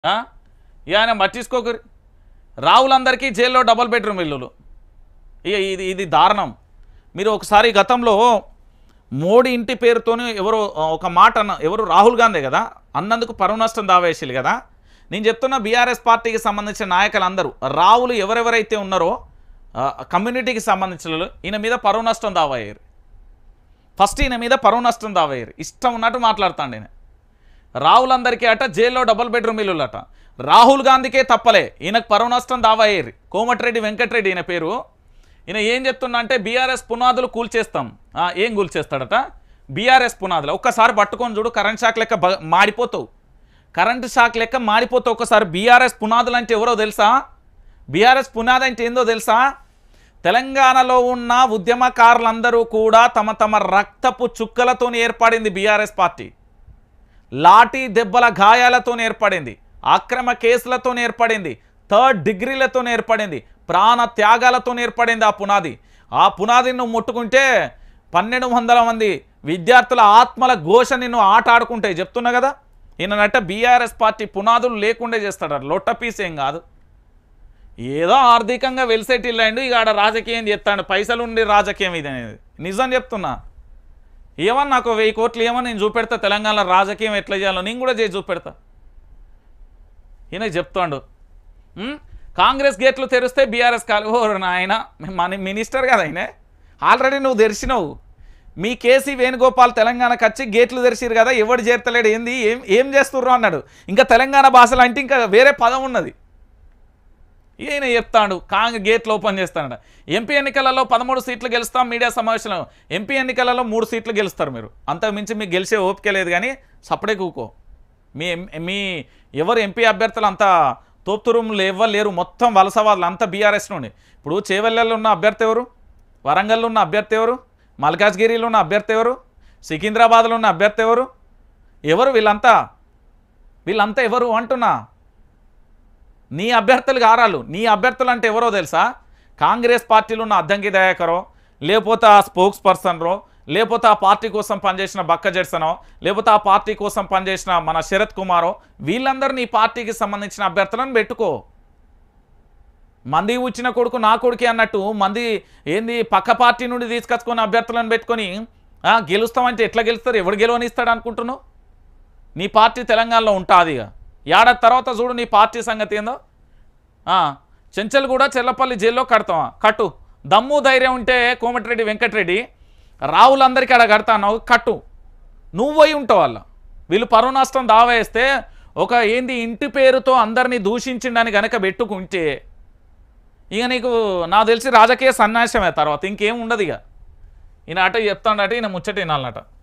ఇక ఆయన పట్టించుకోకరి. రావులందరికీ జైల్లో డబుల్ బెడ్రూమ్ ఇల్లులు. ఇక ఇది దారుణం. మీరు ఒకసారి గతంలో మోడీ ఇంటి పేరుతోనే ఎవరో ఒక మాట ఎవరు రాహుల్ గాంధీ కదా అన్నందుకు పరువు నష్టం దావేసిలు కదా. నేను చెప్తున్నా బీఆర్ఎస్ పార్టీకి సంబంధించిన నాయకులందరూ రావులు ఎవరెవరైతే ఉన్నారో కమ్యూనిటీకి సంబంధించిన ఈయన మీద పరువు నష్టం దావయ్యారు. ఫస్ట్ ఈయన మీద పరువు నష్టం దావయ్యారు. ఇష్టం ఉన్నట్టు మాట్లాడుతాండి ఈయన. రావులందరికీ అట జైల్లో డబుల్ బెడ్రూమ్ ఇల్లులు అట. రాహుల్ గాంధీకే తప్పలే, ఈయనకు పరువు నష్టం దావయ్యారు. కోమటిరెడ్డి వెంకటరెడ్డి ఈయన పేరు. ఈయన ఏం చెప్తున్నా అంటే బీఆర్ఎస్ పునాదులు కూల్చేస్తాం. ఏం కూల్చేస్తాడట? బీఆర్ఎస్ పునాదులు. ఒక్కసారి పట్టుకొని చూడు, కరెంట్ షాక్ లెక్క మాడిపోతావు. కరెంటు షాక్ లెక్క మాడిపోతావు ఒక్కసారి. బీఆర్ఎస్ పునాదులు అంటే ఎవరో తెలుసా? బీఆర్ఎస్ పునాది అంటే ఏందో తెలుసా? తెలంగాణలో ఉన్న ఉద్యమకారులందరూ కూడా తమ తమ రక్తపు చుక్కలతో ఏర్పడింది బీఆర్ఎస్ పార్టీ. లాఠీ దెబ్బల గాయాలతో ఏర్పడింది, అక్రమ కేసులతో ఏర్పడింది, థర్డ్ డిగ్రీలతో ఏర్పడింది, ప్రాణ త్యాగాలతో ఏర్పడింది ఆ పునాది. ఆ పునాదిని నువ్వు ముట్టుకుంటే 1200 మంది విద్యార్థుల ఆత్మల ఘోష నిన్ను ఆట ఆడుకుంటాయి. చెప్తున్నా కదా. ఈయననట్ట బీఆర్ఎస్ పార్టీ పునాదులు లేకుండా చేస్తాడు. లొట్టపీస్ ఏం కాదు. ఏదో ఆర్థికంగా వెల్సెటిల్లాండు, ఇక ఆడ రాజకీయం చేస్తాడు. పైసలు ఉండి రాజకీయం ఇది అనేది నిజం చెప్తున్నా. ఏమన్నా నాకు 1000 కోట్లు ఏమన్నా నేను చూపెడతా, తెలంగాణలో రాజకీయం ఎట్లా చేయాలో నేను కూడా చేసి చూపెడతా. ఈయన చెప్తాడు కాంగ్రెస్ గేట్లు తెరిస్తే బీఆర్ఎస్ కాలు. ఆయన మన మినిస్టర్ కదా ఆయన, ఆల్రెడీ నువ్వు తెరిచినావు. మీ కేసీ వేణుగోపాల్ తెలంగాణకు వచ్చి గేట్లు తెరిచిరు కదా, ఎవడు చేరతలేడు, ఏంది ఏం చేస్తుర్రు అన్నాడు. ఇంకా తెలంగాణ భాషలో అంటే ఇంకా వేరే పదం ఉన్నది. ఈయన చెప్తాడు గేట్లు ఓపెన్ చేస్తాడు. ఎంపీ ఎన్నికలలో 13 సీట్లు గెలుస్తాం. మీడియా సమావేశంలో ఎంపీ ఎన్నికలలో 3 సీట్లు గెలుస్తారు మీరు. అంతకుమించి మీకు గెలిచే ఓపిక లేదు, కానీ సపడే కూకో. మీ ఎవరు ఎంపీ అభ్యర్థులు అంతా తోపుతురుములు ఎవ్వరు లేరు, మొత్తం వలసవాళ్ళు అంతా బీఆర్ఎస్ నుండి. ఇప్పుడు చేవెళ్ళలో ఉన్న అభ్యర్థి ఎవరు? వరంగల్లో ఉన్న అభ్యర్థి ఎవరు? మల్కాజ్గిరిలో ఉన్న అభ్యర్థి ఎవరు? సికింద్రాబాద్లో ఉన్న అభ్యర్థి ఎవరు? వీళ్ళంతా ఎవరు అంటున్నా? నీ అభ్యర్థులు గారాలు. నీ అభ్యర్థులు అంటే ఎవరో తెలుసా? కాంగ్రెస్ పార్టీలో ఉన్న అద్దంకి దయాకరో, లేకపోతే ఆ స్పోక్స్ పర్సన్రో, లేకపోతే ఆ పార్టీ కోసం పనిచేసిన బక్క జెడ్సనో, లేకపోతే ఆ పార్టీ కోసం పనిచేసిన మన శరత్ కుమారో, వీళ్ళందరూ నీ పార్టీకి సంబంధించిన అభ్యర్థులను పెట్టుకో. మంది వచ్చిన కొడుకు నా కొడుకే అన్నట్టు మంది ఏంది పక్క పార్టీ నుండి తీసుకొచ్చుకొని అభ్యర్థులను పెట్టుకొని గెలుస్తామంటే ఎట్లా గెలుస్తారు? ఎవడు గెలవనిస్తాడు అనుకుంటున్నావు? నీ పార్టీ తెలంగాణలో ఉంటుంది. ఇక ఏడాది తర్వాత చూడు నీ పార్టీ సంగతి ఏందో. చెంచల్ కూడా చెల్లపల్లి జైల్లో కడతావా? కట్టు. దమ్ము ధైర్యం ఉంటే కోమటిరెడ్డి వెంకటరెడ్డి రావులందరికీ అక్కడ కడతావు, కట్టు. నువ్వు పోయి ఉంటావు వాళ్ళ. వీళ్ళు పరువు నష్టం దావా వేస్తే ఒక ఏంది ఇంటి పేరుతో అందరినీ దూషించిండని గనక పెట్టుకుంటే ఇక నీకు నాకు తెలిసి రాజకీయ సన్యాసమే తర్వాత ఇంకేం ఉండదు. ఇక ఈయన అట చెప్తాడట, ఈయన ముచ్చట వినాలన్నట.